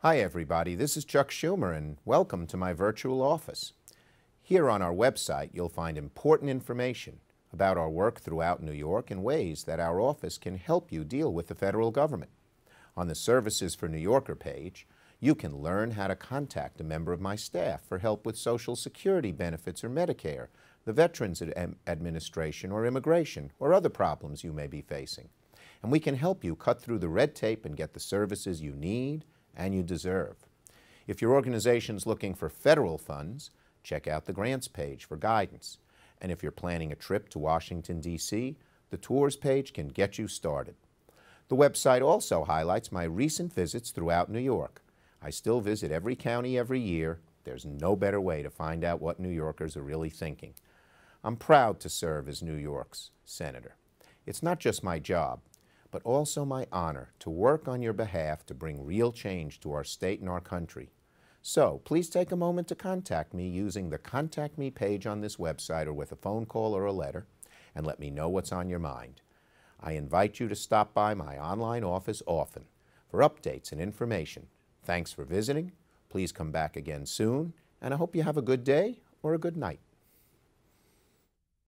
Hi everybody, this is Chuck Schumer and welcome to my virtual office. Here on our website you'll find important information about our work throughout New York and ways that our office can help you deal with the federal government. On the Services for New Yorker page, you can learn how to contact a member of my staff for help with Social Security benefits or Medicare, the Veterans Administration or immigration, or other problems you may be facing. And we can help you cut through the red tape and get the services you need and you deserve. If your organization's looking for federal funds, check out the grants page for guidance. And if you're planning a trip to Washington, D.C., the tours page can get you started. The website also highlights my recent visits throughout New York. I still visit every county every year. There's no better way to find out what New Yorkers are really thinking. I'm proud to serve as New York's senator. It's not just my job, but also my honor to work on your behalf to bring real change to our state and our country. So please take a moment to contact me using the Contact Me page on this website or with a phone call or a letter, and let me know what's on your mind. I invite you to stop by my online office often for updates and information. Thanks for visiting. Please come back again soon, and I hope you have a good day or a good night.